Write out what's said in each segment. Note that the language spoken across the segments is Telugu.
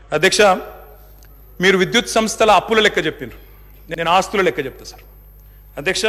అధ్యక్ష, మీరు విద్యుత్ సంస్థల అప్పుల లెక్క చెప్పినారు, నేను ఆస్తుల లెక్క చెప్తా సార్. అధ్యక్ష,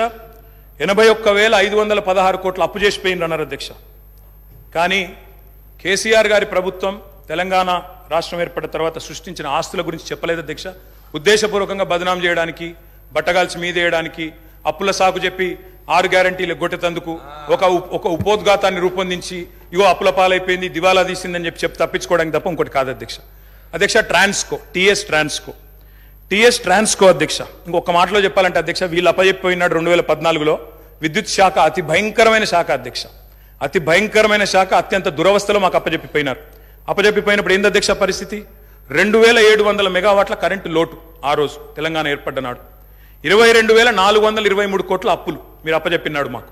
81,516 కోట్ల అప్పు చేసిపోయినారు అన్నారు అధ్యక్ష. కానీ కేసీఆర్ గారి ప్రభుత్వం తెలంగాణ రాష్ట్రం ఏర్పడిన తర్వాత సృష్టించిన ఆస్తుల గురించి చెప్పలేదు అధ్యక్ష. ఉద్దేశపూర్వకంగా బదనాం చేయడానికి, బట్టగాల్చి మీదేయడానికి, అప్పుల సాకు చెప్పి 6 గ్యారంటీలు గొట్టెతందుకు ఒక ఉపోద్ఘాతాన్ని రూపొందించి ఇగో అప్పుల పాలైపోయింది, దివాలా తీసిందని చెప్పి తప్పించుకోవడానికి తప్ప ఇంకోటి కాదు అధ్యక్ష. అధ్యక్ష, ట్రాన్స్కో, టీఎస్ ట్రాన్స్కో అధ్యక్ష, ఇంకొక మాటలో చెప్పాలంటే అధ్యక్ష, వీళ్ళు అప్పచెప్పిపోయినాడు 2014లో విద్యుత్ శాఖ అతి భయంకరమైన శాఖ అధ్యక్ష, అతి భయంకరమైన శాఖ, అత్యంత దురవస్థలో మాకు అప్పచెప్పిపోయినారు. అప్పచెప్పిపోయినప్పుడు ఏంది అధ్యక్ష పరిస్థితి? 2700 మెగావాట్ల కరెంటు లోటు ఆ రోజు తెలంగాణ ఏర్పడ్డ నాడు. 22,423 కోట్ల అప్పులు మీరు అప్పచెప్పినాడు మాకు.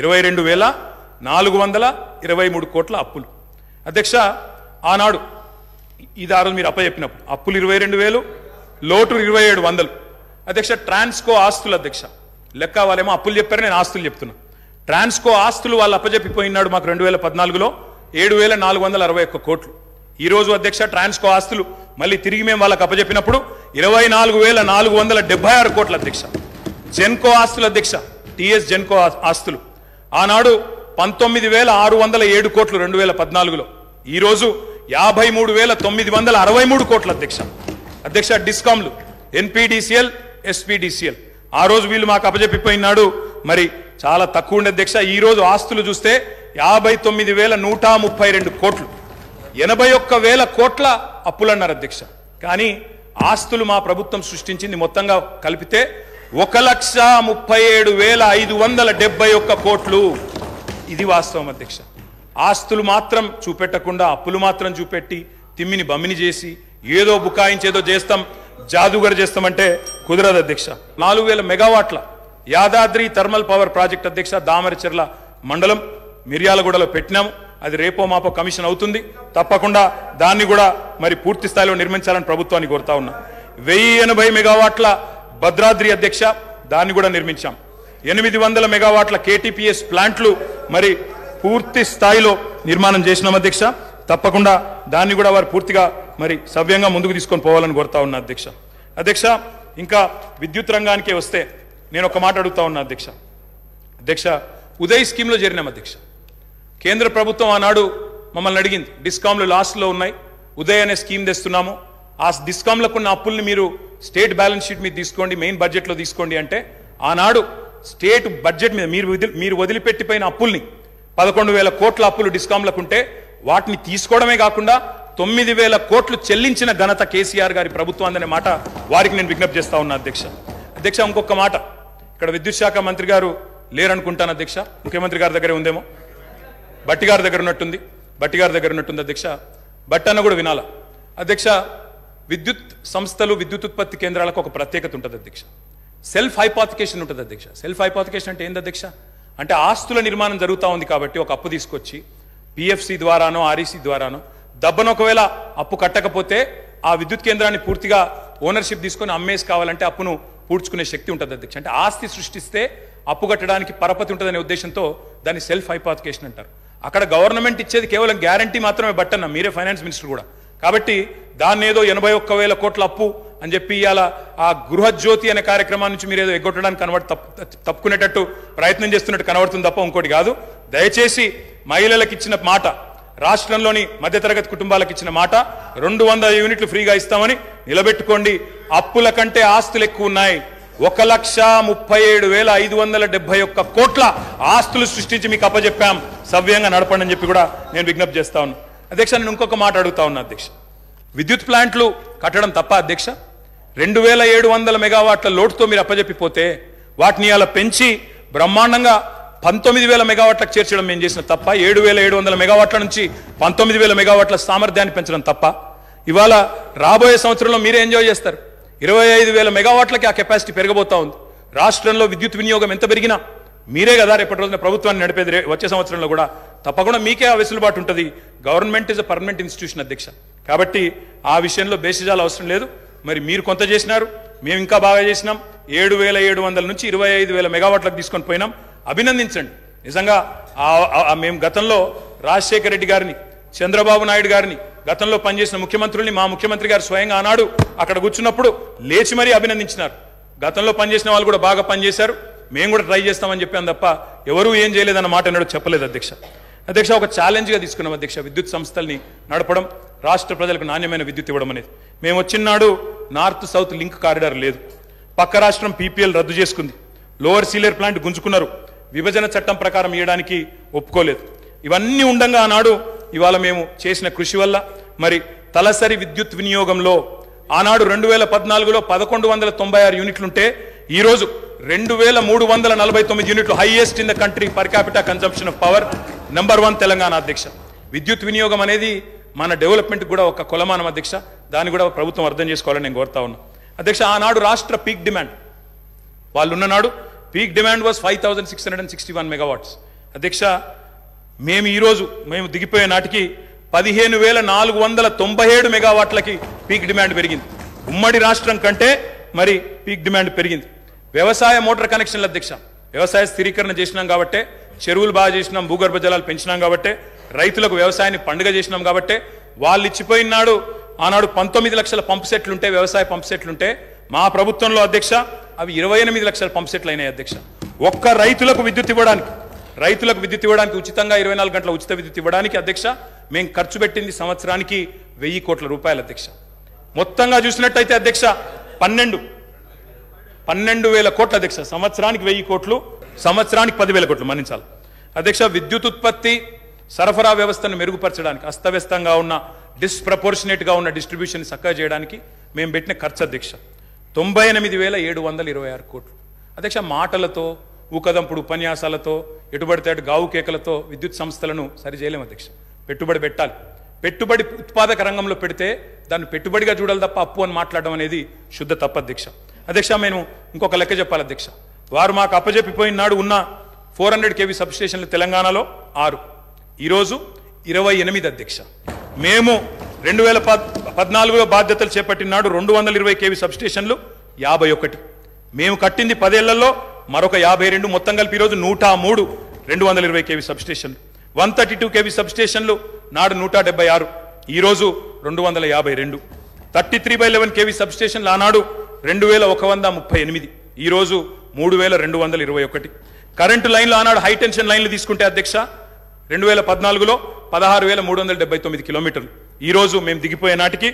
22,423 కోట్ల అప్పులు అధ్యక్ష. ఆనాడు ఇది ఆ రోజు మీరు అప్పచెప్పినప్పుడు అప్పులు 22,000, లోటు 2,700 అధ్యక్ష. ట్రాన్స్కో ఆస్తులు అధ్యక్ష, లెక్క వాళ్ళేమో అప్పులు చెప్పారు, నేను ఆస్తులు చెప్తున్నా. ట్రాన్స్కో ఆస్తులు వాళ్ళు అప్పచెప్పిపోయినాడు మాకు 2014లో 7,461 కోట్లు. ఈ రోజు అధ్యక్ష ట్రాన్స్కో ఆస్తులు మళ్ళీ తిరిగి మేము వాళ్ళకి అప్పచెప్పినప్పుడు 24,476 కోట్ల అధ్యక్ష. జెన్కో ఆస్తులు అధ్యక్ష, టీఎస్ జెన్కో ఆస్తులు ఆనాడు 19,607 కోట్లు 2014లో, ఈ రోజు 53,963 కోట్ల అధ్యక్ష. అధ్యక్ష, డిస్కామ్లు ఎన్పీడీసీఎల్, ఎస్పీడీసీఎల్ ఆ రోజు వీళ్ళు మాకు అప్పచెప్పిపోయినాడు మరి చాలా తక్కువ ఉండే అధ్యక్ష. ఈ రోజు ఆస్తులు చూస్తే 59,132 కోట్లు, 81,000 కోట్ల అప్పులు అన్నారు అధ్యక్ష. కానీ ఆస్తులు మా ప్రభుత్వం సృష్టించింది మొత్తంగా కలిపితే 1,37,571 కోట్లు. ఇది వాస్తవం అధ్యక్ష. ఆస్తులు మాత్రం చూపెట్టకుండా అప్పులు మాత్రం చూపెట్టి తిమ్మిని బమ్మిని చేసి ఏదో బుకాయించి ఏదో చేస్తాం, జాదుగర్ చేస్తామంటే కుదరదు అధ్యక్ష. 4,000 మెగావాట్ల యాదాద్రి థర్మల్ పవర్ ప్రాజెక్ట్ అధ్యక్ష, దామరచెర్ల మండలం మిర్యాలగూడలో పెట్టినాము. అది రేపో మాపో కమిషన్ అవుతుంది. తప్పకుండా దాన్ని కూడా మరి పూర్తి స్థాయిలో నిర్మించాలని ప్రభుత్వాన్ని కోరుతా ఉన్నా. 1,080 మెగావాట్ల భద్రాద్రి అధ్యక్ష, దాన్ని కూడా నిర్మించాం. 800 మెగావాట్ల కేటీపీఎస్ ప్లాంట్లు మరి పూర్తి స్థాయిలో నిర్మాణం చేసినాం అధ్యక్ష. తప్పకుండా దాన్ని కూడా వారు పూర్తిగా మరి సవ్యంగా ముందుకు తీసుకొని పోవాలని కోరుతా ఉన్నా అధ్యక్ష. అధ్యక్ష, ఇంకా విద్యుత్ రంగానికే వస్తే నేను ఒక మాట అడుగుతా ఉన్నా అధ్యక్ష. అధ్యక్ష, ఉదయ్ స్కీమ్లో చేరినాం అధ్యక్ష. కేంద్ర ప్రభుత్వం ఆనాడు మమ్మల్ని అడిగింది, డిస్కామ్లు లాస్ట్లో ఉన్నాయి, ఉదయ్ అనే స్కీమ్ తెస్తున్నాము, ఆ డిస్కామ్లకు ఉన్న అప్పుల్ని మీరు స్టేట్ బ్యాలెన్స్ షీట్ మీద తీసుకోండి, మెయిన్ బడ్జెట్లో తీసుకోండి అంటే ఆనాడు స్టేట్ బడ్జెట్ మీద మీరు వదిలిపెట్టిపోయిన అప్పుల్ని 11,000 కోట్ల అప్పులు డిస్కామ్లకు ఉంటే వాటిని తీసుకోవడమే కాకుండా 9,000 కోట్లు చెల్లించిన ఘనత కేసీఆర్ గారి ప్రభుత్వం అనే మాట వారికి నేను విజ్ఞప్తి చేస్తా ఉన్నా అధ్యక్ష. అధ్యక్ష, ఇంకొక మాట, ఇక్కడ విద్యుత్ శాఖ మంత్రి గారు లేరనుకుంటాను అధ్యక్ష, ముఖ్యమంత్రి గారి దగ్గరే ఉందేమో, బట్టి గారి దగ్గర ఉన్నట్టుంది అధ్యక్ష. బట్టి అన్న కూడా వినాలా అధ్యక్ష. విద్యుత్ సంస్థలు, విద్యుత్ ఉత్పత్తి కేంద్రాలకు ఒక ప్రత్యేకత ఉంటుంది అధ్యక్ష. సెల్ఫ్ హైపాతికేషన్ ఉంటుంది అధ్యక్ష. సెల్ఫ్ హైపాతికేషన్ అంటే ఏంది అధ్యక్ష? అంటే ఆస్తుల నిర్మాణం జరుగుతూ ఉంది కాబట్టి ఒక అప్పు తీసుకొచ్చి పిఎఫ్సి ద్వారానో ఆర్ఈసి ద్వారానో దబ్బను ఒకవేళ అప్పు కట్టకపోతే ఆ విద్యుత్ కేంద్రాన్ని పూర్తిగా ఓనర్షిప్ తీసుకొని అమ్మేసి కావాలంటే అప్పును పూడ్చుకునే శక్తి ఉంటుంది అధ్యక్ష. అంటే ఆస్తి సృష్టిస్తే అప్పు కట్టడానికి పరపతి ఉంటుందనే ఉద్దేశంతో దాన్ని సెల్ఫ్ హైపాతికేషన్ అంటారు. అక్కడ గవర్నమెంట్ ఇచ్చేది కేవలం గ్యారంటీ మాత్రమే బట్టన్న, మీరే ఫైనాన్స్ మినిస్టర్ కూడా. కాబట్టి దాన్ని ఏదో 81,000 కోట్ల అప్పు అని చెప్పి ఇవాళ ఆ గృహజ్యోతి అనే కార్యక్రమాన్ని నుంచి మీరు ఏదో ఎగ్గొట్టడానికి తప్పుకునేటట్టు ప్రయత్నం చేస్తున్నట్టు కనబడుతుంది తప్ప ఇంకోటి కాదు. దయచేసి మహిళలకు ఇచ్చిన మాట, రాష్ట్రంలోని మధ్యతరగతి కుటుంబాలకు ఇచ్చిన మాట 200 యూనిట్లు ఫ్రీగా ఇస్తామని నిలబెట్టుకోండి. అప్పుల కంటే ఆస్తులు ఎక్కువ ఉన్నాయి. 1,37,571 కోట్ల ఆస్తులు సృష్టించి మీకు అప్పచెప్పాం, సవ్యంగా నడపండి అని చెప్పి కూడా నేను విజ్ఞప్తి చేస్తా ఉన్నా అధ్యక్ష. నేను ఇంకొక మాట అడుగుతా ఉన్నా అధ్యక్ష. విద్యుత్ ప్లాంట్లు కట్టడం తప్ప అధ్యక్ష? 2,700 మెగావాట్ల లోటుతో మీరు అప్పచెప్పిపోతే వాటిని అలా పెంచి బ్రహ్మాండంగా 19,000 మెగావాట్లకు చేర్చడం మేము చేసిన తప్ప? 7,700 మెగావాట్ల నుంచి 19,000 మెగావాట్ల సామర్థ్యాన్ని పెంచడం తప్ప? ఇవాళ రాబోయే సంవత్సరంలో మీరే ఎంజాయ్ చేస్తారు. 25,000 మెగావాట్లకి ఆ కెపాసిటీ పెరగబోతా ఉంది. రాష్ట్రంలో విద్యుత్ వినియోగం ఎంత పెరిగినా మీరే కదా రేపటి రోజున ప్రభుత్వాన్ని నడిపేది. వచ్చే సంవత్సరంలో కూడా తప్పకుండా మీకే ఆ వెసులుబాటు ఉంటుంది. Government is a permanent institution అధ్యక్ష. కాబట్టి ఆ విషయంలో బేసిజాలు అవసరం లేదు. మరి మీరు కొంత చేసినారు, మేము ఇంకా బాగా చేసినాం. 7,700 నుంచి 25,000 మెగావాట్లకు తీసుకొని పోయినాం. అభినందించండి. నిజంగా మేము గతంలో రాజశేఖర రెడ్డి గారిని, చంద్రబాబు నాయుడు గారిని, గతంలో పనిచేసిన ముఖ్యమంత్రుల్ని మా ముఖ్యమంత్రి గారు స్వయంగా ఆనాడు అక్కడ కూర్చున్నప్పుడు లేచి మరీ అభినందించినారు. గతంలో పనిచేసిన వాళ్ళు కూడా బాగా పనిచేశారు, మేము కూడా ట్రై చేస్తామని చెప్పాను తప్ప ఎవరూ ఏం చేయలేదన్న మాట ఎన్నడూ చెప్పలేదు అధ్యక్ష. ఒక ఛాలెంజ్గా తీసుకున్నాం అధ్యక్ష, విద్యుత్ సంస్థల్ని నడపడం, రాష్ట్ర ప్రజలకు నాణ్యమైన విద్యుత్ ఇవ్వడం అనేది. మేము వచ్చినాడు నార్త్ సౌత్ లింక్ కారిడార్ లేదు, పక్క రాష్ట్రం పీపీఎల్ రద్దు చేసుకుంది, లోవర్ సీలేర్ ప్లాంట్ గుంజుకున్నారు, విభజన చట్టం ప్రకారం ఇవ్వడానికి ఒప్పుకోలేదు. ఇవన్నీ ఉండంగా ఆనాడు ఇవాళ మేము చేసిన కృషి వల్ల మరి తలసరి విద్యుత్ వినియోగంలో ఆనాడు 2014లో 1196 యూనిట్లుంటే ఈరోజు 2349 యూనిట్లు, highest in the country per capital consumption of power, number 1 Telangana అధ్యక్ష. విద్యుత్ వినియోగం అనేది మన డెవలప్మెంట్ కూడా ఒక కొలమానం అధ్యక్ష, దాన్ని కూడా ప్రభుత్వం అర్థం చేసుకోవాలని నేను కోరుతా ఉన్నా అధ్యక్ష. ఆనాడు రాష్ట్ర పీక్ డిమాండ్ వాళ్ళు ఉన్ననాడు పీక్ డిమాండ్ వాజ్ 5661 మెగావాట్స్ అధ్యక్ష. మేము దిగిపోయే నాటికి 15497 మెగావాట్లకి పీక్ డిమాండ్ పెరిగింది. ఉమ్మడి రాష్ట్రం కంటే మరి పీక్ డిమాండ్ పెరిగింది. వ్యవసాయ మోటార్ కనెక్షన్ల అధ్యక్ష, వ్యవసాయ స్థిరీకరణ చేసినాం కాబట్టే, చెరువులు బాగా చేసినాం, భూగర్భ జలాలు పెంచినాం కాబట్టే, రైతులకు వ్యవసాయాన్ని పండుగ చేసినాం కాబట్టే, వాళ్ళు ఇచ్చిపోయినాడు ఆనాడు 19 లక్షల పంప్ సెట్లుంటే, వ్యవసాయ పంప్ సెట్లుంటే మా ప్రభుత్వంలో అధ్యక్ష అవి 28 లక్షల పంప్ సెట్లు అయినాయి అధ్యక్ష. ఒక్క రైతులకు విద్యుత్ ఇవ్వడానికి ఉచితంగా 24 గంటల ఉచిత విద్యుత్ ఇవ్వడానికి అధ్యక్ష మేము ఖర్చు పెట్టింది సంవత్సరానికి 1000 కోట్ల రూపాయలు అధ్యక్ష. మొత్తంగా చూసినట్టయితే అధ్యక్ష 12,000 కోట్ల అధ్యక్ష. సంవత్సరానికి 1000 కోట్లు, సంవత్సరానికి 10,000 కోట్లు మన్నించాలి అధ్యక్ష. విద్యుత్ ఉత్పత్తి సరఫరా వ్యవస్థను మెరుగుపరచడానికి, అస్తవ్యస్తంగా ఉన్న డిస్ప్రపోర్షనేట్గా ఉన్న డిస్ట్రిబ్యూషన్ చక్కగా చేయడానికి మేము పెట్టిన ఖర్చు అధ్యక్ష 98,726 కోట్లు అధ్యక్ష. మాటలతో, ఊకదంపుడు ఉపన్యాసాలతో, ఎటుబడితే అటు గావు కేకలతో విద్యుత్ సంస్థలను సరి చేయలేము అధ్యక్ష. పెట్టుబడి పెట్టాలి. పెట్టుబడి ఉత్పాదక రంగంలో పెడితే దాన్ని పెట్టుబడిగా చూడాలి తప్ప అప్పు అని మాట్లాడడం అనేది శుద్ధ తప్పు అధ్యక్ష. మేము ఇంకొక లెక్క చెప్పాలి అధ్యక్ష. వారు మాకు అప్పజెప్పిపోయినాడు ఉన్న 400 kV సబ్స్టేషన్లు తెలంగాణలో 6, ఈరోజు 28 అధ్యక్ష. మేము 2014లో బాధ్యతలు చేపట్టినాడు 220 kV సబ్స్టేషన్లు 51. మేము కట్టింది 10 ఏళ్లలో మరొక 52, మొత్తం కలిపి ఈరోజు 103 220 kV సబ్స్టేషన్లు. 132 kV సబ్స్టేషన్లు నాడు 176, ఈరోజు 252. 33/11 kV సబ్స్టేషన్లు ఆనాడు 2138, ఈరోజు 3221. కరెంటు లైన్లు ఆనాడు హై టెన్షన్ లైన్లు తీసుకుంటే అధ్యక్ష 2014లో 16,379 కిలోమీటర్లు, ఈరోజు మేము దిగిపోయే నాటికి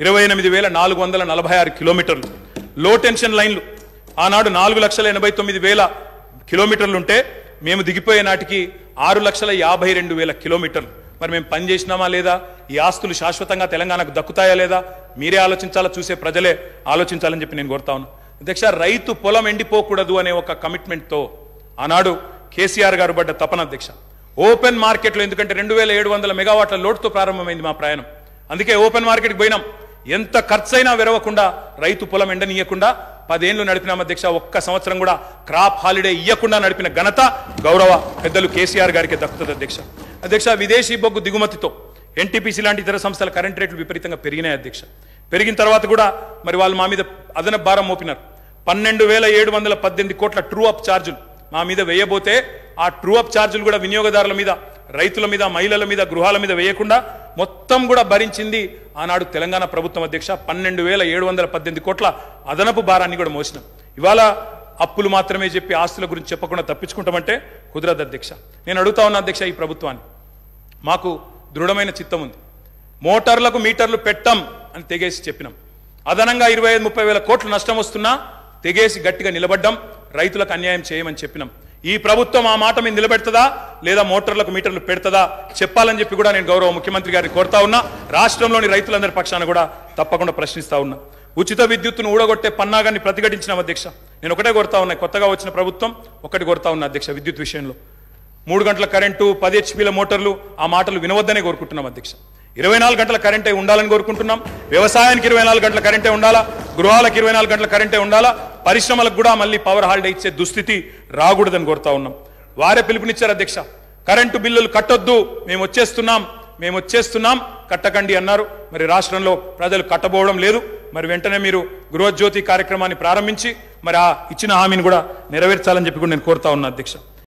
28,446 కిలోమీటర్లు. లో టెన్షన్ లైన్లు ఆనాడు 4,89,000 కిలోమీటర్లు ఉంటే మేము దిగిపోయే నాటికి 6,52,000 కిలోమీటర్లు. మరి మేము పని చేసినామా లేదా? ఈ ఆస్తులు శాశ్వతంగా తెలంగాణకు దక్కుతాయా లేదా? మీరే ఆలోచించాలా, చూసే ప్రజలే ఆలోచించాలని చెప్పి నేను కోరుతా ఉన్నాను అధ్యక్ష. రైతు పొలం ఎండిపోకూడదు అనే ఒక కమిట్మెంట్తో ఆనాడు కేసీఆర్ గారు పడ్డ తపన అధ్యక్ష. ఓపెన్ మార్కెట్లో, ఎందుకంటే 2,700 మెగావాట్ల లోటుతో ప్రారంభమైంది మా ప్రయాణం, అందుకే ఓపెన్ మార్కెట్కి పోయినాం. ఎంత ఖర్చైనా విరవకుండా రైతు పొలం ఎండనీయకుండా 10 ఏళ్లు నడిపినాం అధ్యక్ష. ఒక్క సంవత్సరం కూడా క్రాప్ హాలిడే ఇవ్వకుండా నడిపిన ఘనత గౌరవ పెద్దలు కేసీఆర్ గారికి దక్కుతుంది అధ్యక్ష. విదేశీ బొగ్గు దిగుమతితో ఎన్టీపీసీ లాంటి ఇతర సంస్థల కరెంట్ రేట్లు విపరీతంగా పెరిగినాయి అధ్యక్ష. పెరిగిన తర్వాత కూడా మరి వాళ్ళు మా మీద అదనపు భారం మోపినారు. 12,718 కోట్ల ట్రూ అప్ ఛార్జీలు మా మీద వేయబోతే ఆ ట్రూ అప్ ఛార్జీలు కూడా వినియోగదారుల మీద, రైతుల మీద, మహిళల మీద, గృహాల మీద వేయకుండా మొత్తం కూడా భరించింది ఆనాడు తెలంగాణ ప్రభుత్వం అధ్యక్ష. 12,718 కోట్ల అదనపు భారాన్ని కూడా మోసినాం. ఇవాళ అప్పులు మాత్రమే చెప్పి ఆస్తుల గురించి చెప్పకుండా తప్పించుకుంటామంటే కుదరదు అధ్యక్ష. నేను అడుగుతా ఉన్నా అధ్యక్ష, ఈ ప్రభుత్వాన్ని మాకు దృఢమైన చిత్తం ఉంది. మోటార్లకు మీటర్లు పెట్టం అని తెగేసి చెప్పినాం. అదనంగా 25-30 కోట్ల నష్టం వస్తున్నా తెగేసి గట్టిగా నిలబడ్డం, రైతులకు అన్యాయం చేయమని చెప్పినాం. ఈ ప్రభుత్వం ఆ మాట మీద నిలబెడుతుందా లేదా మోటార్లకు మీటర్లు పెడతదా చెప్పాలని చెప్పి కూడా నేను గౌరవ ముఖ్యమంత్రి గారిని కోరుతా ఉన్నా. రాష్ట్రంలోని రైతులందరి పక్షాన కూడా తప్పకుండా ప్రశ్నిస్తా ఉన్నా. ఉచిత విద్యుత్తును ఊడగొట్టే పన్నాగాన్ని ప్రతిఘటించినాం అధ్యక్ష. నేను ఒకటే కోరుతా ఉన్నా, కొత్తగా వచ్చిన ప్రభుత్వం ఒకటి కోరుతా ఉన్నా అధ్యక్ష, విద్యుత్ విషయంలో 3 గంటల కరెంటు, 10 HP మోటార్లు, ఆ మాటలు వినవద్దనే కోరుకుంటున్నాం అధ్యక్ష. 24 గంటల కరెంటే ఉండాలని కోరుకుంటున్నాం. వ్యవసాయానికి 24 గంటల కరెంటే ఉండాలా, గృహాలకు 24 గంటల కరెంటే ఉండాలా, పరిశ్రమలకు కూడా మళ్ళీ పవర్ హాలిడే ఇచ్చే దుస్థితి రాకూడదని కోరుతా ఉన్నాం. వారే పిలుపునిచ్చారు అధ్యక్ష, కరెంటు బిల్లులు కట్టొద్దు, మేము వచ్చేస్తున్నాం కట్టకండి అన్నారు. మరి రాష్ట్రంలో ప్రజలు కట్టబోవడం లేదు. మరి వెంటనే మీరు గృహజ్యోతి కార్యక్రమాన్ని ప్రారంభించి మరి ఆ ఇచ్చిన హామీని కూడా నెరవేర్చాలని చెప్పి కూడా నేను కోరుతా ఉన్నా అధ్యక్ష.